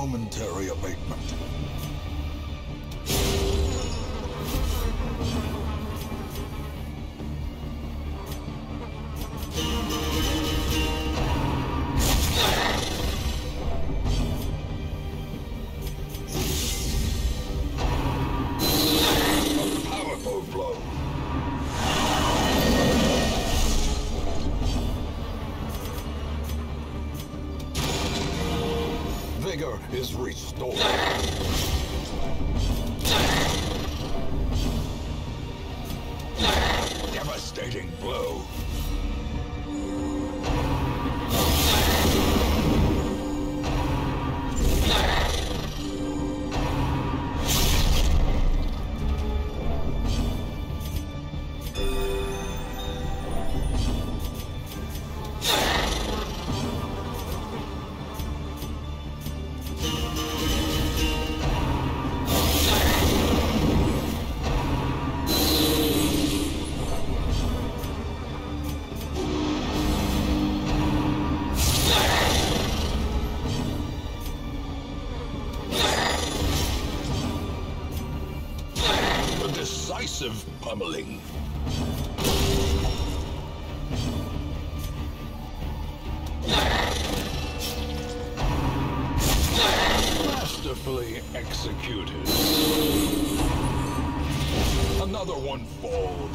momentary abatement. A powerful blow. Vigor is restored. Devastating blow. Decisive pummeling. Masterfully executed. Another one falls.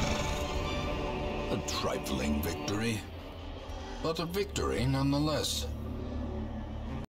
A trifling victory, but a victory nonetheless.